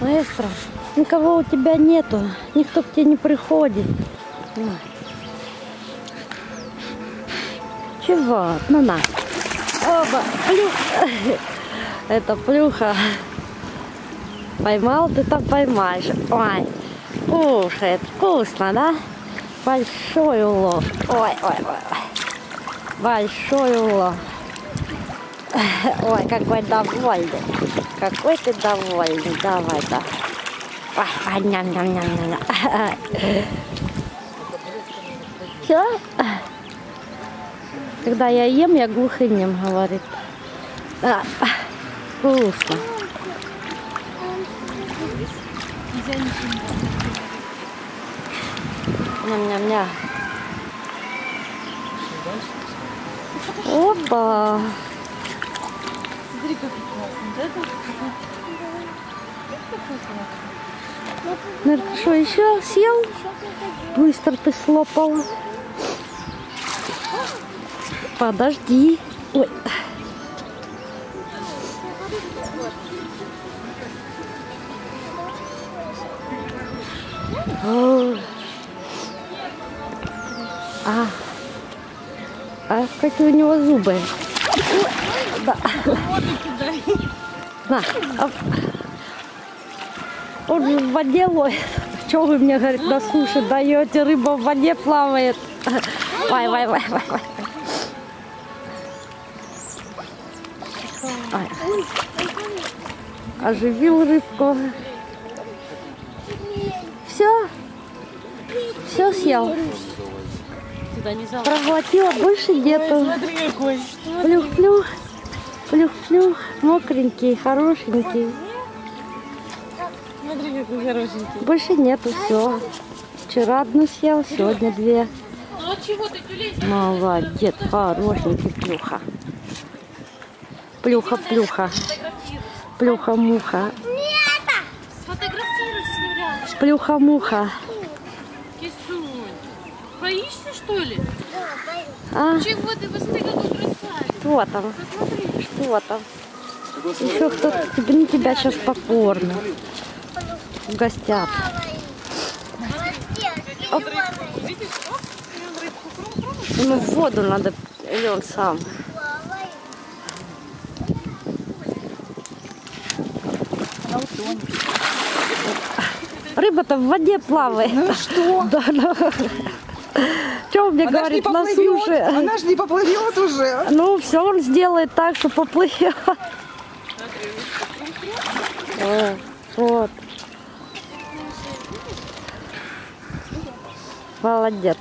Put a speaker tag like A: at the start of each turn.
A: Маэстро, никого у тебя нету, никто к тебе не приходит. Чего? Ну на. Оба, плюха. Это плюха. Поймал, ты там поймаешь. Ой, кушает, вкусно, да? Большой улов. Ой, ой, ой. Большой улов. Ой, какой довольный. Какой ты довольный. Давай, да. Ой, ням-ням-ням-ням. Все? Когда я ем, я глухынем, говорит. Вкусно. Ням-ням-ням. Опа.
B: Смотри, как классно, да?
A: Ну что, еще съел? Быстро ты слопала. Подожди. Ой. А какие у него зубы? Да. На. Он же в воде ловит. Что вы мне, говорит, на суше даете? Рыба в воде плавает. Вай, вай, вай, вай, вай. Оживил рыбку. Все? Все съел? Проглотила, больше нету. Плюх-плюх. Плюх-плюх. Мокренький, хорошенький.
B: Смотри, какой хорошенький.
A: Больше нету, все. Вчера одну съел, сегодня две.
B: Ну от чего ты тюлень?
A: Молодец, хорошенький плюха. Плюха-плюха. Плюха-муха.
B: Сфотографируйся с ним рядом.
A: Плюха-муха.
B: Кисунь, боишься, что ли?
A: А?
B: Чего ты? Посмотри, какой красавец.
A: Что там?
B: Посмотри.
A: Что там? Еще кто-то на тебя сейчас покормит. Гостят. Оп. Ему в воду надо, или он сам. Рыба-то в воде плавает.
C: Ну что?
A: Да, да. Что он мне
C: Она
A: говорит,
C: ж не
A: на
C: поплывет,
A: суше?
C: она ж не поплывет уже.
A: Ну, все он сделает так, что поплывет. Вот. Молодец.